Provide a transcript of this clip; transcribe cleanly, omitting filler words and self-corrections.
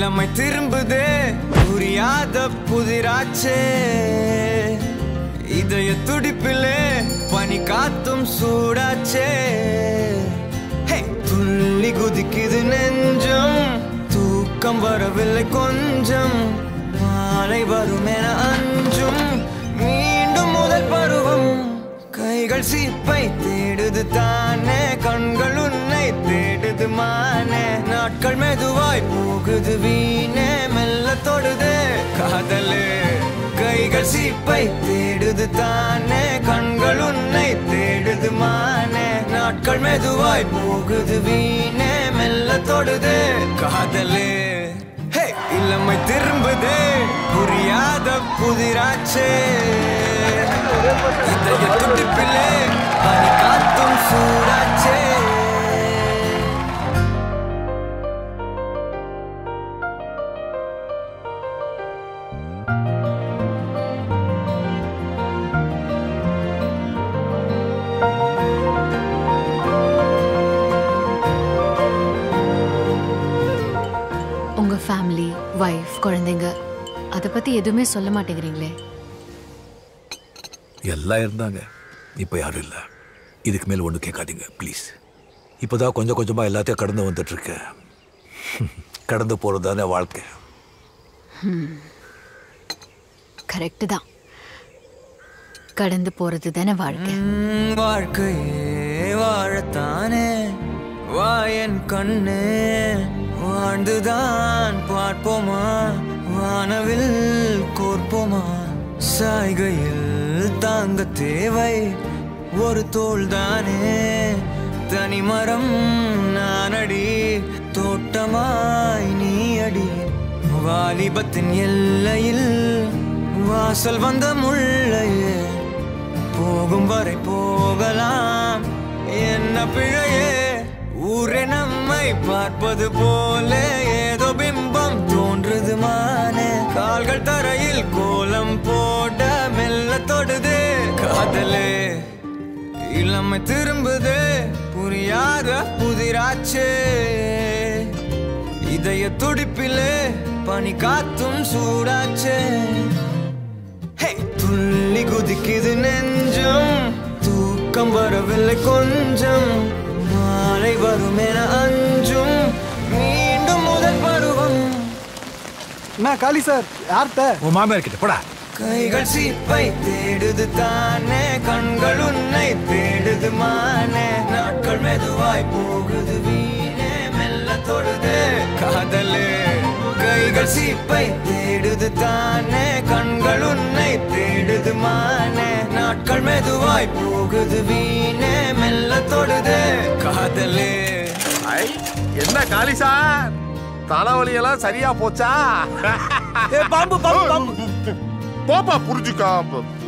இளமை திரும்புதே புரியாத புதிராச்சே இதய துடிப்பிலே பனி காத்தும் சூடாச்சே துள்ளி குதிக்குது நெஞ்சம் தூக்கம் வரவில்லை கொஞ்சம் மாலை வரும் என அஞ்சும் மீண்டும் முதல் பருவம் கைகள் சீப்பை தேடுது தானே கண்கள் உன்னை தேடுது மானே நாட்கள் மெதுவாய் போகுது வீணே மெல்ல தொடுதே காதலே கைகள் சீப்பை தேடுது தானே கண்கள் உன்னை தேடுது மானே நாட்கள் மெதுவாய் போகுது வீணே மெல்ல தொடுதே காதலே இளமை திரும்புதே புரியாத புதிராச்சே இதய துடிப்பிலே பனி காத்தும் சூடாச்சே உங்க ஃபேமிலி வைஃப் குழந்தைங்க அதை பத்தி எதுவுமே சொல்ல மாட்டேங்கிறீங்களே எல்லாம் இருந்தாங்க இப்போ யாரும் இல்லை இதுக்கு மேல ஒன்று கேட்காதீங்க ப்ளீஸ் இப்போதான் கொஞ்சம் கொஞ்சமாக எல்லாத்தையும் கடந்து வந்துட்டு இருக்க கடந்து போகிறது தானே வாழ்க்கை கரெக்டு தான் கடந்து போறது தானே வாழ்க்கை வாழ்க்கையே வாழத்தானே வாயன் கண்ணே வாழ்ந்துதான் பார்ப்போமா வானவில் கோர்ப்போமா சாய்கையில் தாங்க தேவை ஒரு தோள் தானே தனிமரம் நானடி தோட்டமாய் நீ அடி வாலிபத்தின் எல்லையில் வாசல் வந்த முள்ளையே போகும் வரை போகலாம் என்ன பிழையே ஊரே நம்மை பார்ப்பது போல ஏதோ பிம்பம் தோன்றுது மானே கால்கள் தரையில் கோலம் போட மெல்ல தொடுது காதலே இளமை திரும்புது புரியாத புதிராச்சே இதய துடிப்பிலே பனி காத்தும் சூடாச்சே துள்ளி குதிக்குது நெஞ்சம் தூக்கம் வரவில்லை கொஞ்சம் மாலை வரும் என அஞ்சும் மீண்டும் முதல் பருவம் காளி சார் யார்கிட்ட உன் மாமியார் கிட்ட போடா கைகள் சீப்பை தேடுது தானே கண்கள் உன்னை தேடுது மானே நாட்கள் மெதுவாய் போகுது வீணே மெல்ல தொடுது காதலே கைகள் சீப்பை தேடுது தானே கண்கள் உன்னை தேடுது மானே நாட்கள் மெதுவாய் போகுது வீணே மெல்ல தொடுது காதலே என்ன காளி சார் தலைவலி எல்லாம் சரியா போச்சா பாம்பு பாம்பு பாம்பு போப்பா புரிஞ்சுக்கா